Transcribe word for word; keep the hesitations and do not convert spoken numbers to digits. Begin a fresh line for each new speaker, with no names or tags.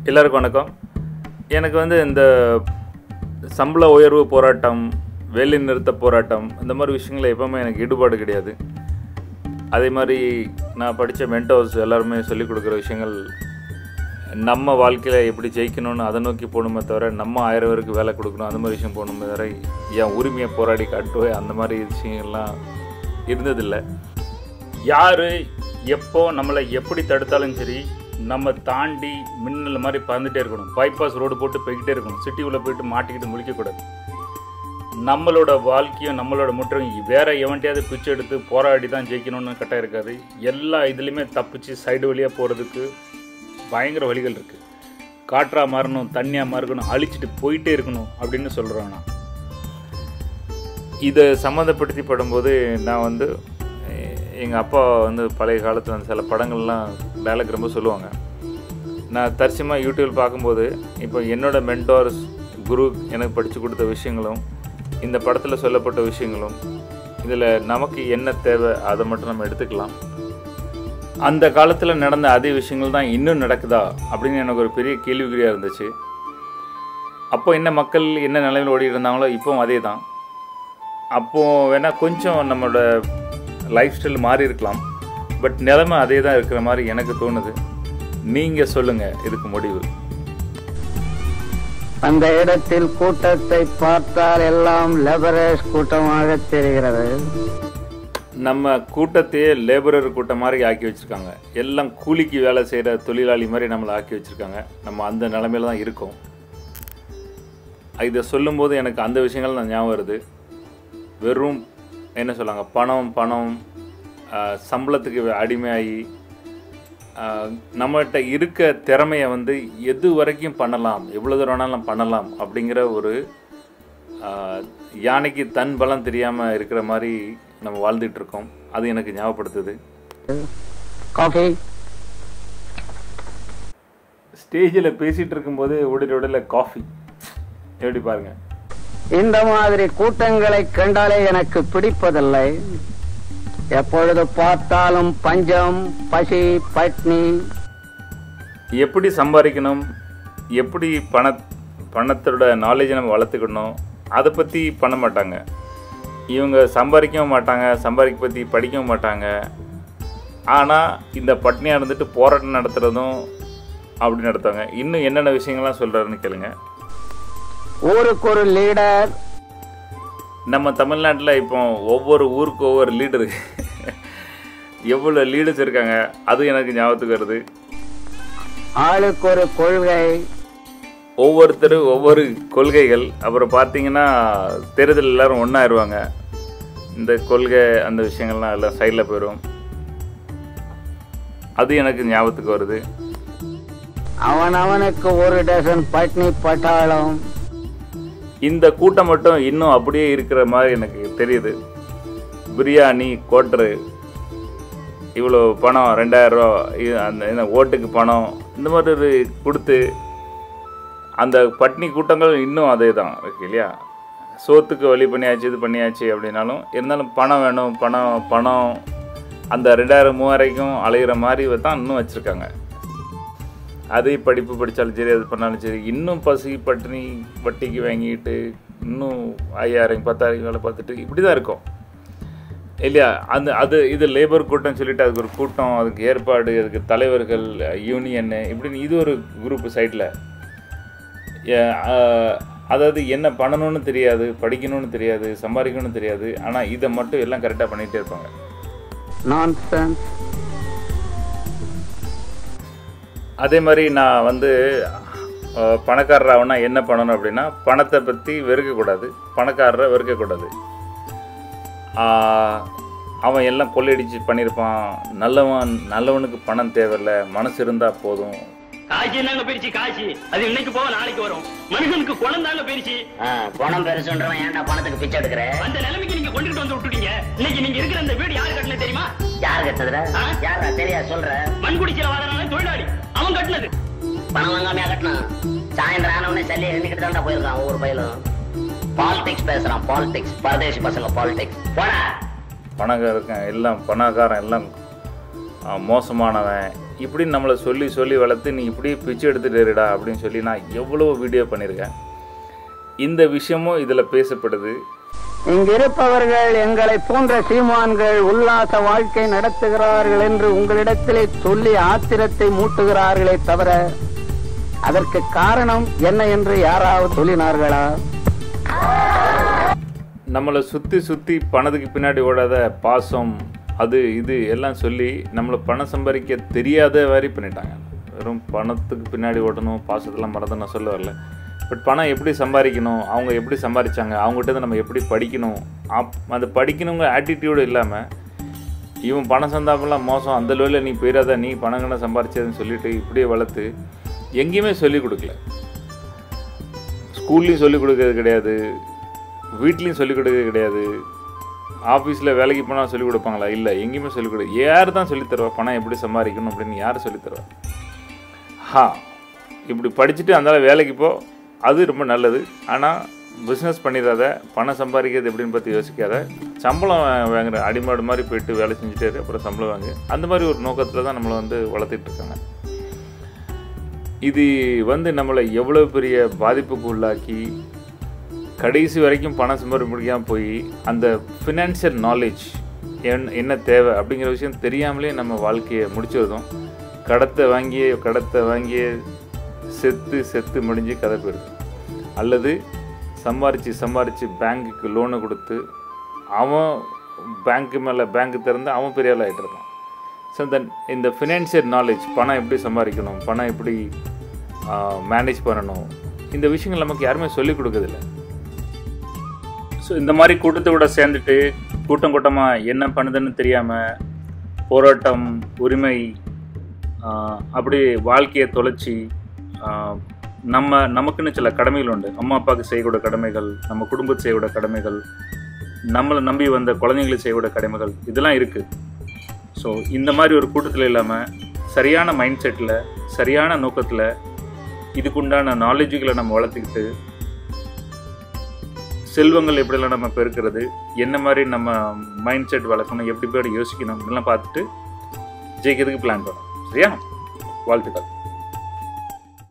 எல்லாருக்கும் வணக்கம். எனக்கு வந்து இந்த சம்பள உயர்வு போராட்டம், வேலை நிறுத்த போராட்டம், இந்த மாதிரி விஷயங்களை எப்போவுமே எனக்கு ஈடுபாடு கிடையாது. அதே மாதிரி நான் படித்த மென்டர்ஸ் எல்லாருமே சொல்லிக் கொடுக்குற விஷயங்கள் நம்ம வாழ்க்கையில் எப்படி ஜெயிக்கணும்னு அதை நோக்கி போகணுமே தவிர, நம்ம ஆயிரம் பேருக்கு வேலை கொடுக்கணும் அந்த மாதிரி விஷயம் போகணுமே தவிர, என் உரிமையை போராடி காட்டுவே அந்த மாதிரி விஷயங்கள்லாம் இருந்ததில்லை. யார் எப்போ நம்மளை எப்படி தடுத்தாலும் சரி, நம்ம தாண்டி மின்னல் மாதிரி பறந்துகிட்டே இருக்கணும். பைபாஸ் ரோடு போட்டு போய்கிட்டே இருக்கணும். சிட்டி உள்ளே போய்ட்டு மாட்டிக்கிட்டு முழிக்கக்கூடாது. நம்மளோட வாழ்க்கையும் நம்மளோட முற்றையும் வேறு எவன்ட்டையாவது பிச்சை எடுத்து போராடி தான் ஜெயிக்கணும்னு கட்டாயம் இருக்காது. எல்லா இதுலேயுமே தப்பிச்சு சைடு வழியாக போகிறதுக்கு பயங்கர வழிகள் இருக்குது. காற்றாக மாறணும், தண்ணியாக மாறணும், அழிச்சிட்டு போயிட்டே இருக்கணும் அப்படின்னு சொல்கிறேன். நான் இதை சம்மந்தப்படுத்தி படும்போது நான் வந்து எங்கள் அப்பா வந்து பழைய காலத்தில் வந்து சில படங்கள்லாம் டைலாக் ரொம்ப சொல்லுவாங்க. நான் தற்சயமாக யூடியூப் பார்க்கும்போது இப்போ என்னோடய மென்டார்ஸ் குரு எனக்கு படித்து கொடுத்த விஷயங்களும் இந்த படத்தில் சொல்லப்பட்ட விஷயங்களும் இதில் நமக்கு என்ன தேவை அதை மட்டும் நம்ம எடுத்துக்கலாம். அந்த காலத்தில் நடந்த அதே விஷயங்கள் தான் இன்னும் நடக்குதா அப்படின்னு எனக்கு ஒரு பெரிய கேள்விக்குறியாக இருந்துச்சு. அப்போ என்ன மக்கள் என்ன நிலையில் ஓடிட்டு இருந்தாங்களோ இப்போவும் அதே தான். அப்போது வேணால் கொஞ்சம் நம்மளோட லைஃப் ஸ்டைல் மாறி இருக்கலாம், பட் நிலைமை அதே தான் இருக்கிற மாதிரி எனக்கு தோணுது. நீங்கள் சொல்லுங்கள் இதுக்கு முடிவு.
அந்த இடத்தில் கூட்டத்தை பார்த்தால் எல்லாம் லேபரர்ஸ் கூட்டமாக தெரிகிறது.
நம்ம கூட்டத்தையே லேபரர் கூட்டம் மாதிரி ஆக்கி வச்சுருக்காங்க. எல்லாம் கூலிக்கு வேலை செய்கிற தொழிலாளி மாதிரி நம்மளை ஆக்கி வச்சுருக்காங்க. நம்ம அந்த நிலைமையில தான் இருக்கோம். இதை சொல்லும்போது எனக்கு அந்த விஷயங்கள் தான் ஞாபகம் வருது. வெறும் என்ன சொல்லாங்க, பணம் பணம் சம்பளத்துக்கு அடிமையாகி நம்மகிட்ட இருக்க திறமையை வந்து எது வரைக்கும் பண்ணலாம், எவ்வளோ தூரம் வேணாலும் பண்ணலாம் அப்படிங்கிற ஒரு யானைக்கு தன் பலம் தெரியாமல் இருக்கிற மாதிரி நம்ம வாழ்ந்துட்டு இருக்கோம். அது எனக்கு ஞாபகப்படுத்துது.
காஃபி
ஸ்டேஜில் பேசிகிட்டு இருக்கும்போது உடல் உடல காஃபி எப்படி பாருங்க.
இந்த மாதிரி கூட்டங்களை கண்டாலே எனக்கு பிடிப்பதில்லை. எப்பொழுது பார்த்தாலும் பஞ்சம், பசி, பட்னி.
எப்படி சம்பாதிக்கணும், எப்படி பண பணத்தோட நாலேஜை நம்ம வளர்த்துக்கணும் அதை பற்றி பண்ண மாட்டாங்க. இவங்க சம்பாதிக்கவும் மாட்டாங்க, சம்பாதிக்க பற்றி படிக்கவும் மாட்டாங்க. ஆனால் இந்த பட்னியாக இருந்துட்டு போராட்டம் நடத்துகிறதும் அப்படி நடத்துவாங்க. இன்னும் என்னென்ன விஷயங்கள்லாம் சொல்கிறாருன்னு கேளுங்க.
ஊருக்கு ஒரு லீடர்.
நம்ம தமிழ்நாட்டில் இப்போ ஒவ்வொரு ஊருக்கு ஒவ்வொரு லீடரு எவ்வளோ லீடர்ஸ் இருக்காங்க அது எனக்கு ஞாபகத்துக்கு வருது.
ஆளுக்கு ஒரு கொள்கை,
ஒவ்வொருத்தர் ஒவ்வொரு கொள்கைகள். அப்புறம் பார்த்தீங்கன்னா தேர்தல் எல்லோரும் ஒன்றாயிருவாங்க. இந்த கொள்கை அந்த விஷயங்கள்லாம் எல்லாம் சைடில் போயிடும். அது எனக்கு ஞாபகத்துக்கு வருது.
அவன் அவனுக்கு ஒரு டசன் பட்னி பட்டாளம்.
இந்த கூட்டம் மட்டும் இன்னும் அப்படியே இருக்கிற மாதிரி எனக்கு தெரியுது. பிரியாணி, கோட்டரு, இவ்வளோ பணம், ரெண்டாயிரம் ரூபா, அந்த ஓட்டுக்கு பணம், இந்த மாதிரி ஒரு கொடுத்து அந்த பட்னி கூட்டங்கள் இன்னும் அதே தான் இருக்கு இல்லையா. சோத்துக்கு வழி பண்ணியாச்சு, இது பண்ணியாச்சு அப்படின்னாலும் இருந்தாலும் பணம் வேணும், பணம் பணம் அந்த ரெண்டாயிரம் மூவாயிரம் அலைகிற மாதிரி தான் இன்னும் வச்சுருக்காங்க. அதே படிப்பு படித்தாலும் சரி, அது பண்ணாலும் சரி, இன்னும் பசி பட்டினி வட்டிக்கு வாங்கிட்டு இன்னும் ஐயாயிரம் பத்தாயிரம் வேலை பார்த்துட்டு இப்படி தான் இருக்கும் இல்லையா. அந்த அது இது லேபர் கூட்டம் சொல்லிட்டு அதுக்கு ஒரு கூட்டம், அதுக்கு ஏற்பாடு, அதுக்கு தலைவர்கள், யூனியன்னு இப்படின்னு இது ஒரு குரூப்பு சைடில். அதாவது என்ன பண்ணணும்னு தெரியாது, படிக்கணும்னு தெரியாது, சம்பாதிக்கணும்னு தெரியாது, ஆனால் இதை மட்டும் எல்லாம் கரெக்டாக பண்ணிகிட்டே இருப்பாங்க.
நான்சென்ஸ்.
அதே மாதிரி நான் வந்து பணக்காரராகனா என்ன பண்ணணும் அப்படின்னா, பணத்தை பற்றி வெறுக்கக்கூடாது, பணக்காரரை வெறுக்கக்கூடாது. அவன் எல்லாம் கொள்ளையடிச்சு பண்ணியிருப்பான், நல்லவன் நல்லவனுக்கு பணம் தேவையில்லை, மனசு இருந்தால் போதும்.
காய்ச்சி தாங்க பெருச்சு காய்ச்சி, அது இன்னைக்கு போக நாளைக்கு வரும். மனுஷனுக்கு குணம் தாங்க பெருச்சு.
பணம் பெருசுன்றவன் ஏன்டா பணத்துக்கு பிச்சை எடுக்கிற?
அந்த நிலைமைக்கு நீங்க கொண்டுட்டு வந்து விட்டுட்டீங்க. இன்னைக்கு நீங்க இருக்கிற அந்த வீடு யாரு கட்டினது தெரியுமா?
யாரு கட்டுறதுல? யாரா தெரியா சொல்ற?
மண்குடிச்சில வாழறானே தொழிலாளி, அவன் கட்டினது.
பணம் வாங்காமையா கட்டினான். சாயந்தரம் ஆனவனே சல்லி ரெண்டுக்கிட்டு தான் போயிருக்கான் ஒவ்வொரு பயிலும். பாலிடிக்ஸ் பேசுறான், பாலிடிக்ஸ். பரதேசி பசங்க பாலிடிக்ஸ். போடா.
பணக்காரன் எல்லாம் பணக்காரன் எல்லாம் மோசமானவன், இப்படி நம்மளை சொல்லி சொல்லி வளர்த்து நீ இப்படி பிச்சு எடுத்துட்டு இருடா அப்படின்னு சொல்லி நான் எவ்வளோ வீடியோ பண்ணியிருக்கேன். இந்த விஷயமும் இதில் பேசப்படுது.
இங்கிருப்பவர்கள் எங்களை போன்ற சீமான்கள் உல்லாச வாழ்க்கை நடத்துகிறார்கள் என்று உங்களிடத்திலே சொல்லி ஆத்திரத்தை மூட்டுகிறார்களே தவிர அதற்கு காரணம் என்ன என்று யாராவது சொல்லினார்களா?
நம்மளை சுற்றி சுற்றி பணத்துக்கு பின்னாடி ஓடாத பாசம் அது இது எல்லாம் சொல்லி நம்மளை பணம் சம்பாதிக்க தெரியாத மாதிரி பண்ணிட்டாங்க. வெறும் பணத்துக்கு பின்னாடி ஓடணும், பாசத்தெல்லாம் மறந்து நான் சொல்ல வரல. பட் பணம் எப்படி சம்பாதிக்கணும், அவங்க எப்படி சம்பாதிச்சாங்க, அவங்ககிட்ட நம்ம எப்படி படிக்கணும், அப் அது படிக்கணுங்கிற ஆட்டிடியூடு இல்லாமல் இவன் பணம் சந்தாப்பெல்லாம் மோசம், அந்த லெவலில் நீ போயிடாத, நீ பணங்கன்னு சம்பாதிச்சதுன்னு சொல்லிட்டு இப்படியே வளர்த்து எங்கேயுமே சொல்லிக் கொடுக்கல. ஸ்கூல்லையும் சொல்லிக் கொடுக்கறது கிடையாது, வீட்லேயும் சொல்லிக் கொடுக்கறது கிடையாது, ஆஃபீஸில் வேலைக்கு போனால் சொல்லிக் கொடுப்பாங்களா? இல்லை, எங்கேயுமே சொல்லிக் கொடு. யார் தான் சொல்லித்தருவா பணம் எப்படி சம்பாதிக்கணும் அப்படின்னு? யார் சொல்லித்தருவா? ஹா, இப்படி படிச்சுட்டு அந்த வேலைக்கு போ, அது ரொம்ப நல்லது. ஆனால் பிஸ்னஸ் பண்ணிடாத, பணம் சம்பாதிக்கிறது எப்படின்னு பற்றி யோசிக்காத, சம்பளம் வாங்குற அடிமாடு மாதிரி போயிட்டு வேலை செஞ்சுட்டு அப்புறம் சம்பளம் வாங்கு, அந்த மாதிரி ஒரு நோக்கத்தில் தான் நம்மளை வந்து வளர்த்துட்டு இருக்காங்க. இது வந்து நம்மளை எவ்வளோ பெரிய பாதிப்புக்கு உள்ளாக்கி கடைசி வரைக்கும் பணம் சம்பாதிக்க முடியாமல் போய் அந்த ஃபினான்ஷியல் நாலேஜ் என் என்ன தேவை அப்படிங்கிற விஷயம் தெரியாமலே நம்ம வாழ்க்கையை முடிச்சிருந்தோம். கடத்தை வாங்கியே கடத்தை வாங்கியே செத்து செத்து முடிஞ்சு கதை போயிடுது. அல்லது சம்பாரித்து சம்பாரித்து பேங்க்குக்கு லோனை கொடுத்து அவன் பேங்க்கு மேலே பேங்க்கு திறந்து அவன் பெரிய ஆள் ஆகிட்டு இருக்கான். ஸோ தென் இந்த ஃபினான்ஷியல் நாலேஜ், பணம் எப்படி சம்பாதிக்கணும், பணம் எப்படி மேனேஜ் பண்ணணும், இந்த விஷயங்கள் நமக்கு யாருமே சொல்லிக் கொடுக்கறதில்ல. ஸோ இந்த மாதிரி கூட்டத்தை கூட சேர்ந்துட்டு கூட்டம் கூட்டமாக என்ன பண்ணுதுன்னு தெரியாமல் போராட்டம், உரிமை, அப்படி வாழ்க்கையை தொலைச்சி நம்ம நமக்குன்னு சில கடமைகள் உண்டு. அம்மா அப்பாவுக்கு செய்யக்கூட கடமைகள், நம்ம குடும்பத்தை செய்யக்கூட கடமைகள், நம்மளை நம்பி வந்த குழந்தைங்களுக்கு செய்யக்கூட கடமைகள், இதெல்லாம் இருக்குது. ஸோ இந்த மாதிரி ஒரு கூட்டத்தில் இல்லாமல் சரியான மைண்ட் செட்டில், சரியான நோக்கத்தில் இதுக்குண்டான நாலேஜுகளை நம்ம வளர்த்துக்கிட்டு செல்வங்கள் எப்படிலாம் நம்ம பெருக்கிறது, என்ன மாதிரி நம்ம மைண்ட் செட் வளர்க்கணும், எப்படி போய் யோசிக்கணும், இதெல்லாம் பார்த்துட்டு ஜெயிக்கிறதுக்கு பிளான் பண்ணணும். சரியா? வாழ்த்துக்கள்.